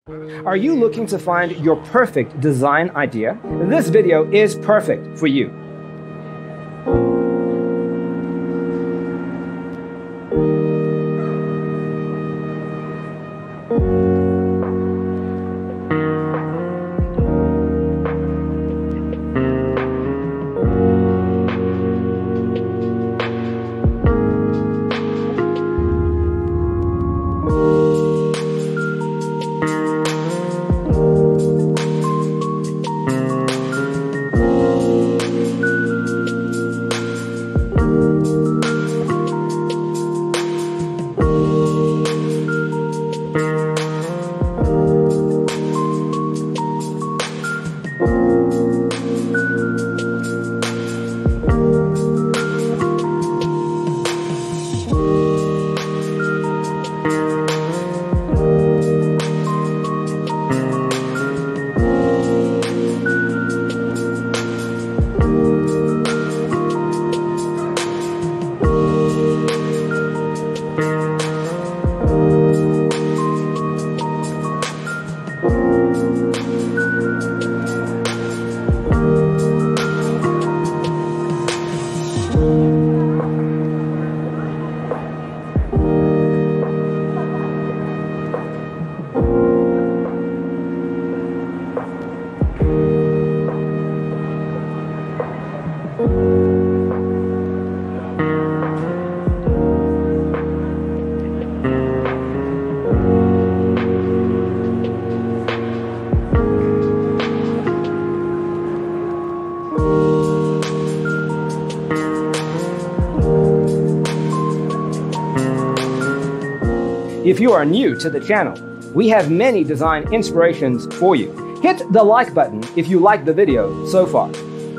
Are you looking to find your perfect design idea? This video is perfect for you. If you are new to the channel, we have many design inspirations for you. Hit the like button if you like the video so far.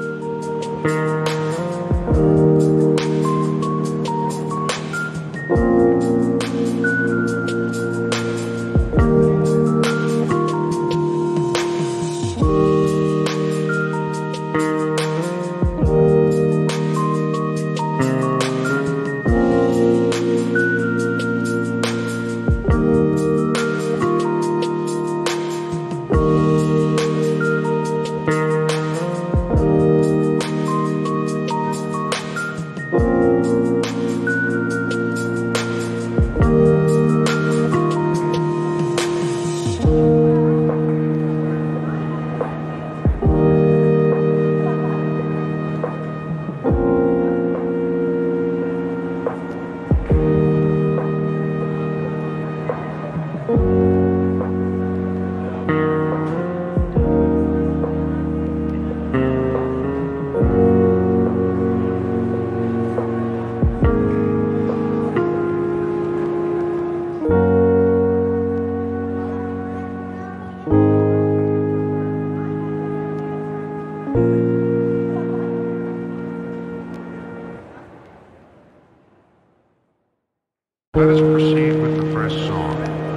Let us proceed with the first song.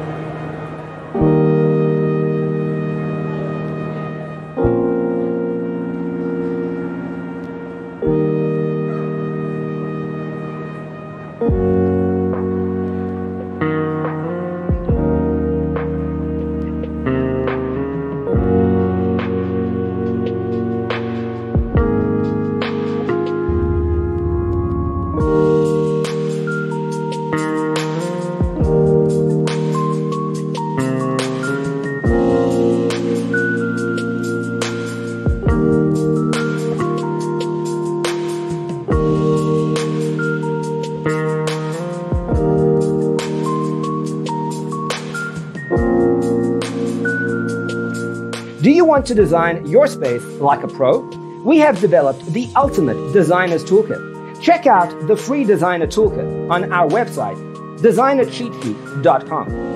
Do you want to design your space like a pro? We have developed the ultimate designer's toolkit. Check out the free designer toolkit on our website, designercheatsheet.com.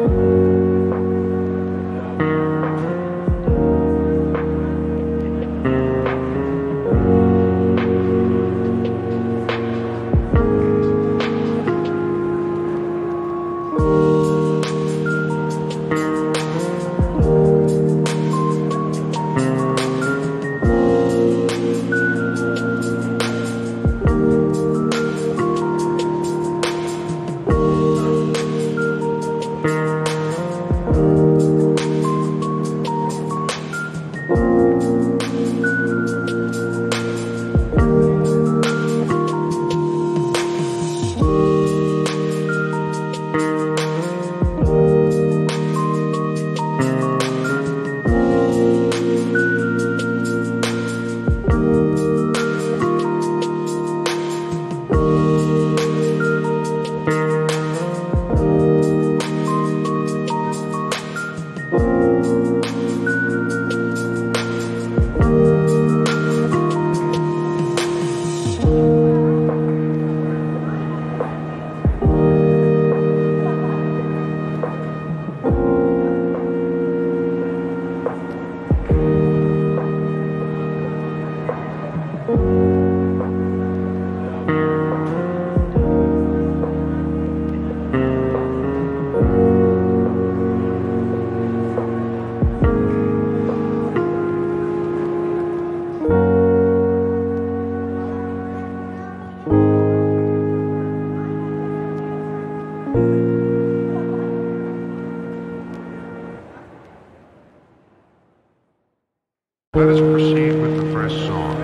Let us proceed with the first song.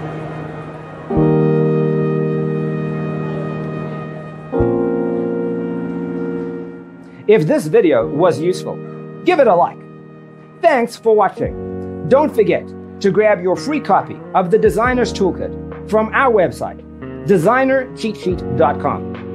If this video was useful, give it a like. Thanks for watching. Don't forget to grab your free copy of the Designer's Toolkit from our website, designercheatsheet.com.